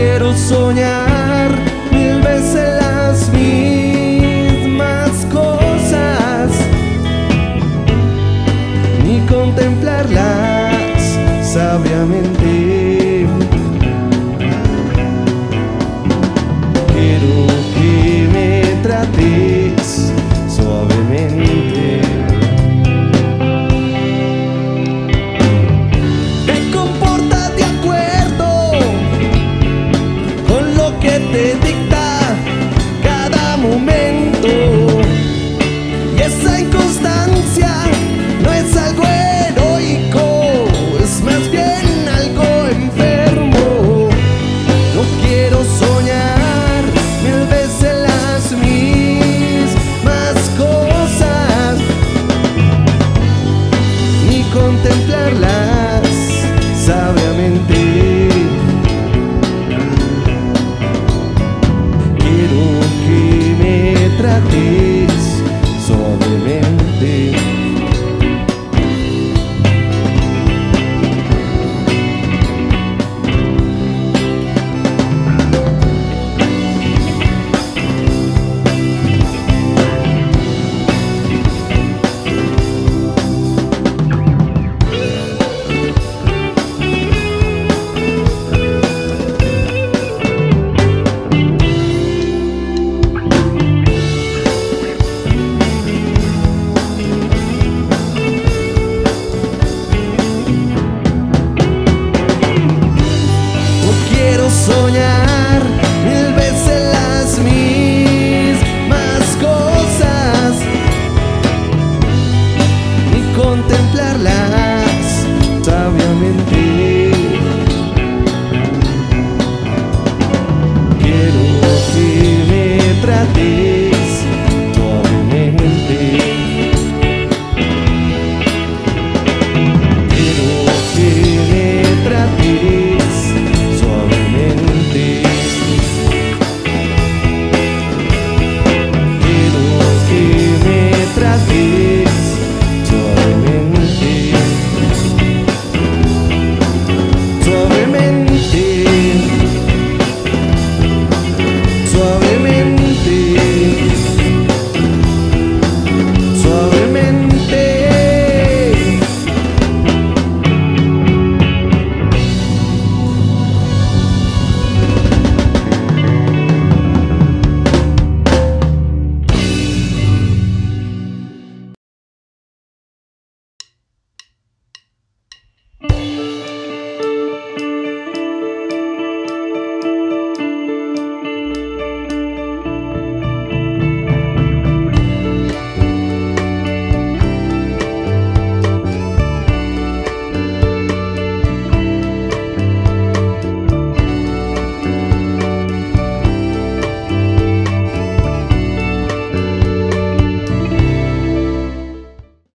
quiero soñar mil veces las mismas cosas, ni contemplarlas sabiamente. Quiero que me trates suavemente. Te comportas de acuerdo con lo que te dicta cada momento, y esa inconstancia no es algo heroico, es más bien algo enfermo. No quiero soñar mil veces las mismas cosas, ni contemplarlas sabiamente. Quiero que me trates